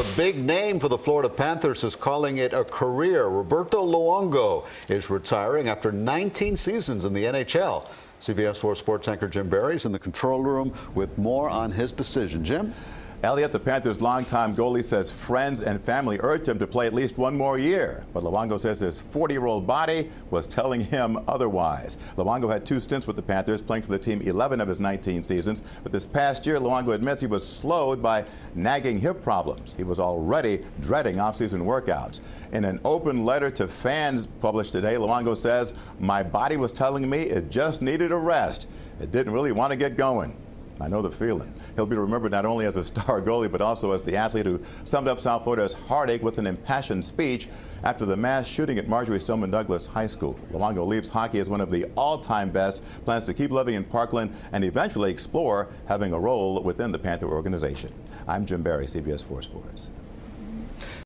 big name for the Florida Panthers is calling it a career. Roberto Luongo is retiring after 19 seasons in the NHL. CBS 4 Sports anchor Jim Barry is in the control room with more on his decision. Jim? Elliott, the Panthers' longtime goalie, says friends and family urged him to play at least one more year. But Luongo says his 40-year-old body was telling him otherwise. Luongo had 2 stints with the Panthers, playing for the team 11 of his 19 seasons. But this past year, Luongo admits he was slowed by nagging hip problems. He was already dreading off-season workouts. In an open letter to fans published today, Luongo says, "My body was telling me it just needed a rest. It didn't really want to get going." I know the feeling. He'll be remembered not only as a star goalie, but also as the athlete who summed up South Florida's heartache with an impassioned speech after the mass shooting at Marjory Stoneman Douglas High School. Luongo leaves hockey as one of the all-time best, plans to keep living in Parkland, and eventually explore having a role within the Panther organization. I'm Jim Barry, CBS 4 Sports.